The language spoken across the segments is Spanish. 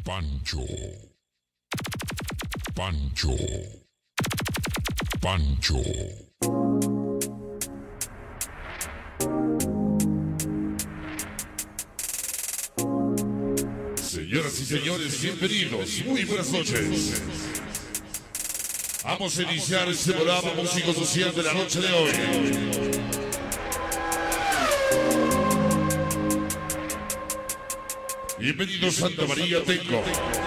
Pancho. Pancho. Pancho. Señoras y señores, bienvenidos. Muy buenas noches. Vamos a iniciar este programa músico social de la noche de hoy. Bienvenidos Santa María Tenco.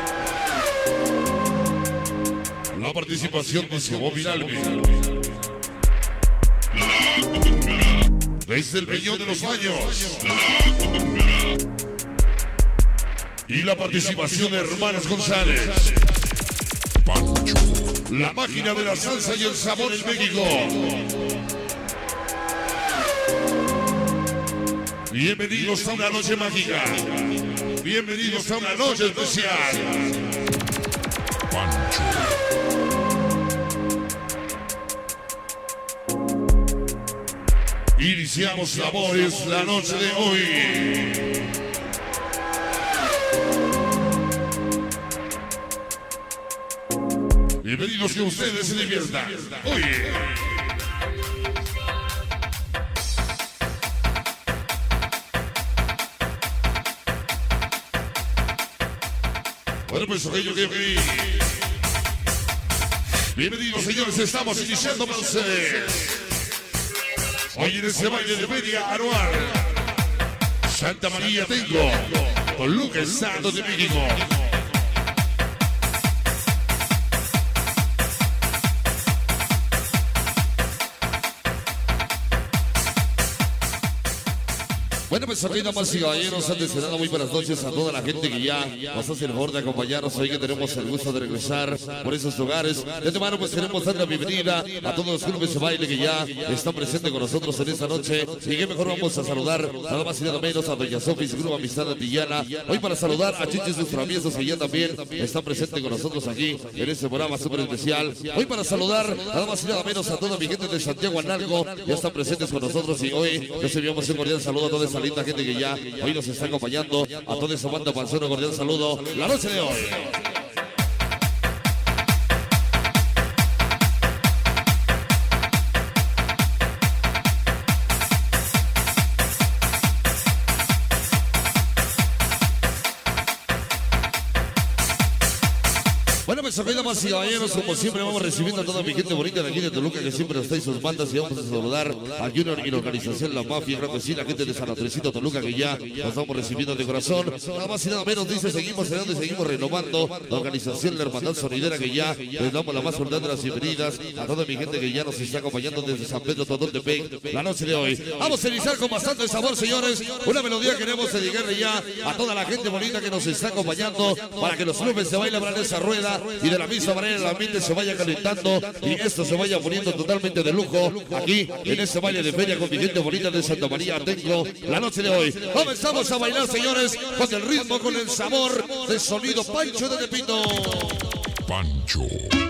La participación de Cebo Viralme. Desde el Peñón de los Baños. Y la participación de Hermanas González. Pancho. La máquina de la salsa y el sabor en México. Bienvenidos a una noche mágica. Bienvenidos a una noche especial. Pancho. Iniciamos labores la noche de hoy. Bienvenidos, que ustedes se diviertan. Oye. Bueno, pues aquello que... Bienvenidos, señores, estamos iniciando para ustedes. Hoy en ese baile de feria anual. Santa María Tenco, Toluca, Estado de México. Bueno, pues aquí damas y caballeros, antes de nada muy buenas noches a toda la gente que ya nos hace el favor de acompañarnos hoy, que tenemos el gusto de regresar por esos lugares. De antemano pues queremos dar la bienvenida a todos los clubes de baile que ya están presentes con nosotros en esta noche. Y que mejor vamos a saludar nada más y nada menos a Doña Sofi, su grupo Amistad Antillana. Hoy para saludar a Chichis, sus traviesos, que ya también están presentes con nosotros aquí en este programa súper especial. Hoy para saludar nada más y nada menos a toda mi gente de Santiago Analco, ya están presentes con nosotros. Y hoy les enviamos un cordial saludo a toda esa linda gente que ya hoy nos está acompañando, a toda esa banda panzona, cordial saludo la noche de hoy. Bueno, pues aquí damas y caballeros, como siempre vamos recibiendo a toda mi gente bonita de aquí de Toluca, que siempre está en sus bandas, y vamos a saludar a Junior y la organización La Mafia, creo que sí, la gente de San Andresito, Toluca, que ya nos estamos recibiendo de corazón. Nada más y nada menos, dice, seguimos cenando y seguimos renovando la organización La Hermandad Sonidera, que ya les damos la más cordial de las bienvenidas a toda mi gente que ya nos está acompañando desde San Pedro Totoltepec la noche de hoy. Vamos a iniciar con bastante sabor, señores, una melodía que queremos dedicarle ya a toda la gente bonita que nos está acompañando, para que los clubes se bailen en esa rueda, y de la misma manera el ambiente se vaya calentando y esto se vaya poniendo totalmente de lujo aquí en este baile de feria con mi gente bonita de Santa María Tenco la noche de hoy. Comenzamos a bailar, señores, con el ritmo, con el sabor del sonido Pancho de Tepito. Pancho.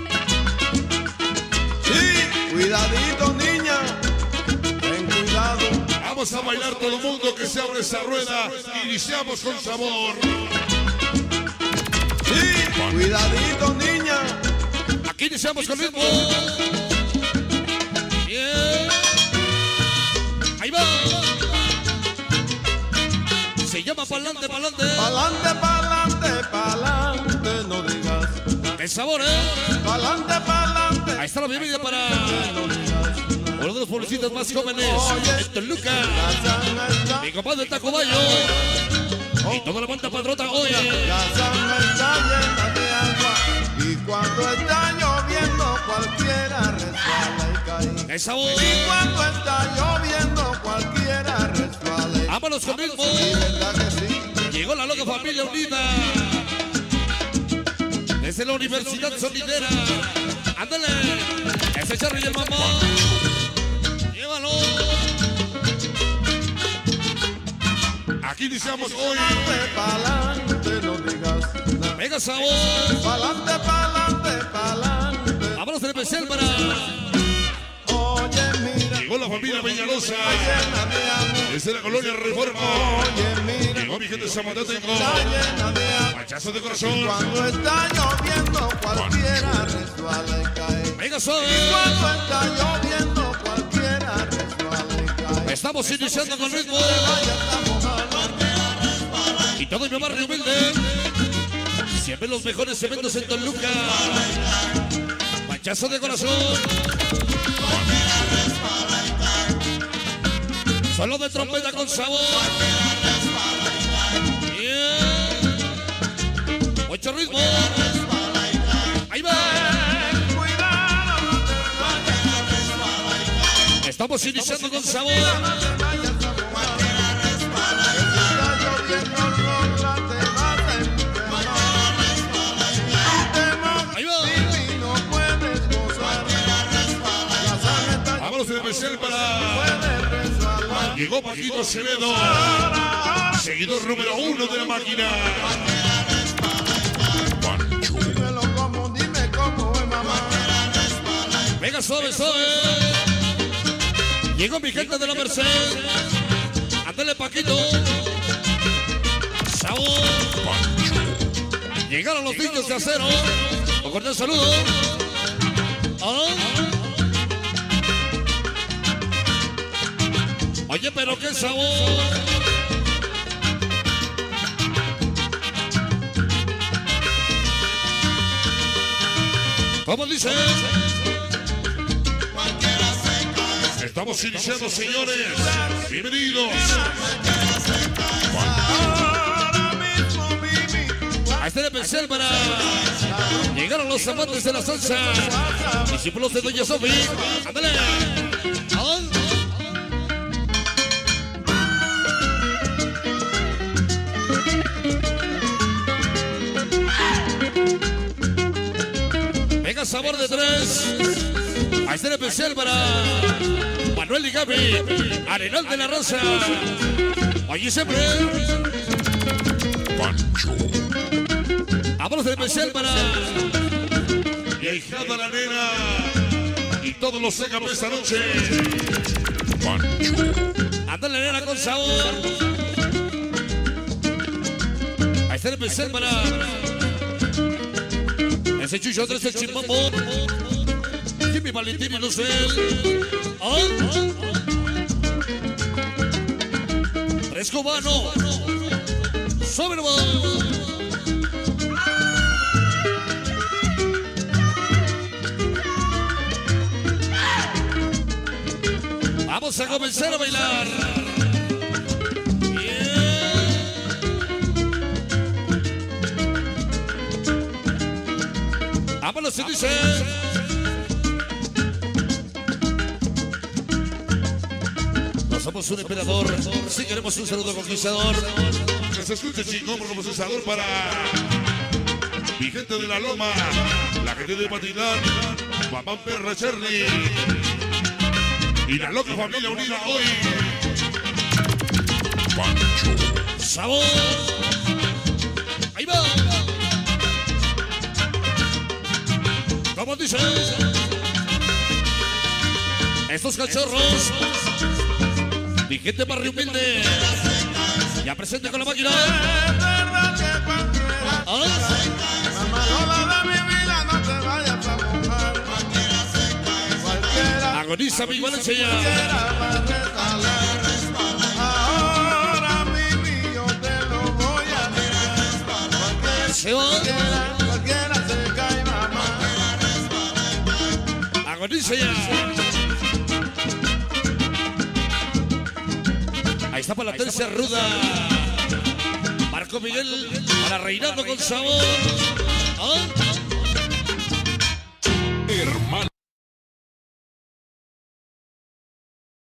Sí, cuidadito, niña, ten cuidado. Vamos a bailar todo el mundo, que se abre esa rueda. Iniciamos con sabor. Sí, cuidadito, niña. Aquí iniciamos con ritmo. Bien. Ahí va. Se llama pa'lante, pa'lante. Pa'lante, pa'lante, pa'lante, no digas. El sabor, Pa'lante, pa'lante. Ahí está la bienvenida para uno de los publicistas más jóvenes en Toluca, mi compadre el Tacobayo. Y toda la banda padrota hoy. La sangre está llena de agua y cuando está lloviendo cualquiera resbala y cae. Esa voz. Y cuando está lloviendo cualquiera resbala y cae. Vámonos con ritmo. Sí, ¿verdad que sí? Llegó la loca familia unida desde la Universidad Sonidera. Ándale. Ese Charly y el mamá. Llévalo. Aquí iniciamos hoy. Pa'lante, no digas nada. Venga, sabor. Pa'lante, pa'lante, pa'lante. Vámonos en especial para... Oye, mira. Llegó la familia Peñalosa. Llena de amor. Desde la colonia Reforma. Oye, mira. Llegó mi gente de San Mateo Tenco. Está llena de amor. Pachazo de corazón. Cuando está lloviendo cualquiera resbala y cae. Venga, suave. Cuando está lloviendo cualquiera resbala y cae. Estamos iniciando con ritmo. Y todo en mi barrio humilde. Siempre los mejores eventos en Toluca. Pachazo de corazón. Solo de trompeta con sabor. Yeah. Mucho ritmo. Ahí va. Estamos iniciando con sabor. Ahí va. Vámonos en especial para... Llegó Paquito Acevedo, seguidor número 1 de la máquina. Pancho. Dime cómo es, mamá. Venga, suave, suave. Llegó mi gente de la Merced. Ándale, Paquito. Sabor. Pancho. Llegaron los niños de acero. Un cordial saludo. Oye, pero qué sabor. ¿Cómo dice? Estamos iniciando, señores. Bienvenidos. A este especial para llegaron los amantes de la salsa. Discípulos de Doña Sofi. Ándale. Venga, sabor de tres. A este especial para Manuel y Gaby, Arenal de la Raza. Allí siempre. Pancho. Vámonos de especial para mi ahijada la nena y todos los secan esta noche. Pancho. Ándale, nena, con sabor. A este especial para ese Chucho 3, el Chimbombo, Jimmy Valentín y Lucel. Tres Cubano. Sobre. Vamos a comenzar a bailar. Vámonos, se dice. No somos un emperador, si queremos un saludo conquistador. Que se escuche chingón como conquistador para mi gente de la Loma, la gente de Patidán, Mamá Perra Cherny y la loca familia unida hoy. Pancho. Sabor. Ahí va. ¿Cómo dice? Estos cachorros, mi gente barrio humilde, ya presente con la máquina. Agoniza mi Valencia. Ahora mi yo te lo voy a negar. Se va. Cualquiera se cae, mamá. Agoniza ya. Ahí está para la tercera ruda. Marco Miguel para reinando con sabor.